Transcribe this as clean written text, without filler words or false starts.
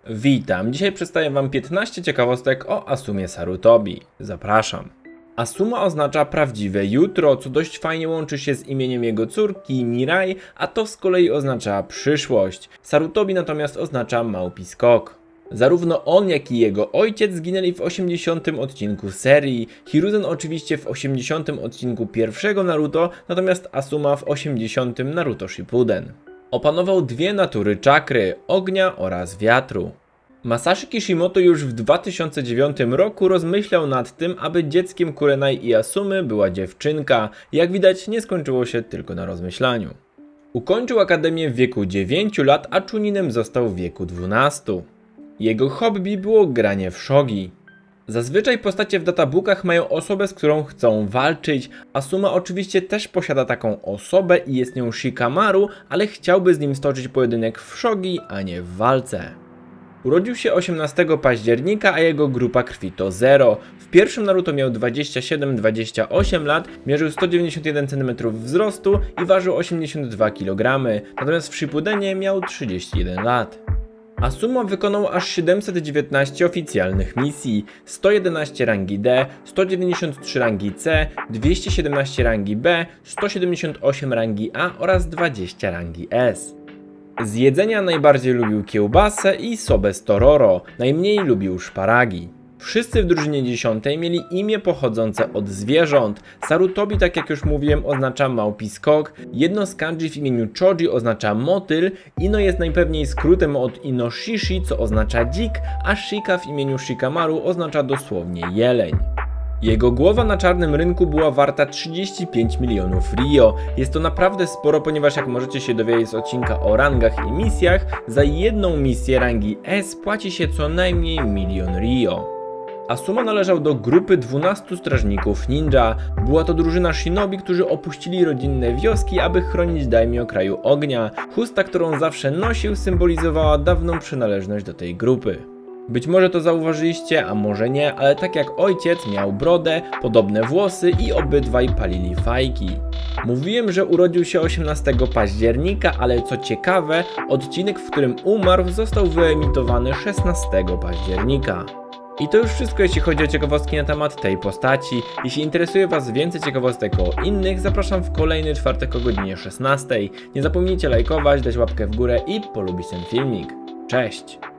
Witam, dzisiaj przedstawię wam 15 ciekawostek o Asumie Sarutobi. Zapraszam. Asuma oznacza prawdziwe jutro, co dość fajnie łączy się z imieniem jego córki Mirai, a to z kolei oznacza przyszłość. Sarutobi natomiast oznacza małpi skok. Zarówno on, jak i jego ojciec zginęli w 80. odcinku serii, Hiruzen oczywiście w 80. odcinku pierwszego Naruto, natomiast Asuma w 80. Naruto Shippuden. Opanował dwie natury czakry, ognia oraz wiatru. Masashi Kishimoto już w 2009 roku rozmyślał nad tym, aby dzieckiem Kurenai i Asumy była dziewczynka. Jak widać, nie skończyło się tylko na rozmyślaniu. Ukończył akademię w wieku 9 lat, a Chuninem został w wieku 12. Jego hobby było granie w shogi. Zazwyczaj postacie w databookach mają osobę, z którą chcą walczyć. Asuma oczywiście też posiada taką osobę i jest nią Shikamaru, ale chciałby z nim stoczyć pojedynek w shogi, a nie w walce. Urodził się 18 października, a jego grupa krwi to 0. W pierwszym Naruto miał 27-28 lat, mierzył 191 cm wzrostu i ważył 82 kg, natomiast w Shippudenie miał 31 lat. Asuma wykonał aż 719 oficjalnych misji, 111 rangi D, 193 rangi C, 217 rangi B, 178 rangi A oraz 20 rangi S. Z jedzenia najbardziej lubił kiełbasę i sobę z tororo, najmniej lubił szparagi. Wszyscy w drużynie 10 mieli imię pochodzące od zwierząt. Sarutobi, tak jak już mówiłem, oznacza małpi skok, jedno z kanji w imieniu Choji oznacza motyl, Ino jest najpewniej skrótem od Inoshishi, co oznacza dzik, a Shika w imieniu Shikamaru oznacza dosłownie jeleń. Jego głowa na czarnym rynku była warta 35 milionów Rio. Jest to naprawdę sporo, ponieważ jak możecie się dowiedzieć z odcinka o rangach i misjach, za jedną misję rangi S płaci się co najmniej 1 milion Rio. Asuma należał do grupy 12 strażników ninja. Była to drużyna shinobi, którzy opuścili rodzinne wioski, aby chronić daimyo kraju ognia. Chusta, którą zawsze nosił, symbolizowała dawną przynależność do tej grupy. Być może to zauważyliście, a może nie, ale tak jak ojciec miał brodę, podobne włosy i obydwaj palili fajki. Mówiłem, że urodził się 18 października, ale co ciekawe, odcinek, w którym umarł, został wyemitowany 16 października. I to już wszystko, jeśli chodzi o ciekawostki na temat tej postaci. Jeśli interesuje was więcej ciekawostek o innych, zapraszam w kolejny czwartek o godzinie 16. Nie zapomnijcie lajkować, dać łapkę w górę i polubić ten filmik. Cześć!